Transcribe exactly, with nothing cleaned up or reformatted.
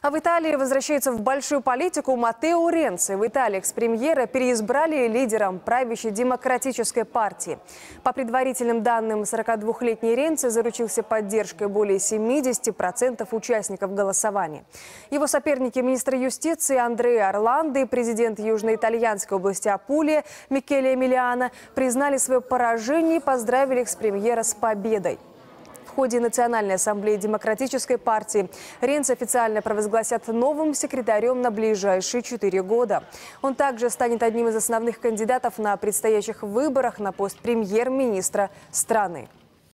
А в Италии возвращается в большую политику Маттео Ренци. В Италии экс-премьера переизбрали лидером правящей демократической партии. По предварительным данным, сорокадвухлетний Ренци заручился поддержкой более семидесяти процентов участников голосования. Его соперники – министр юстиции Андреа Орландо и президент южноитальянской области Апулия Микеле Эмилиано признали свое поражение и поздравили экс-премьера с победой. В ходе Национальной ассамблеи демократической партии Ренци официально провозгласят новым секретарем на ближайшие четыре года. Он также станет одним из основных кандидатов на предстоящих выборах на пост премьер-министра страны.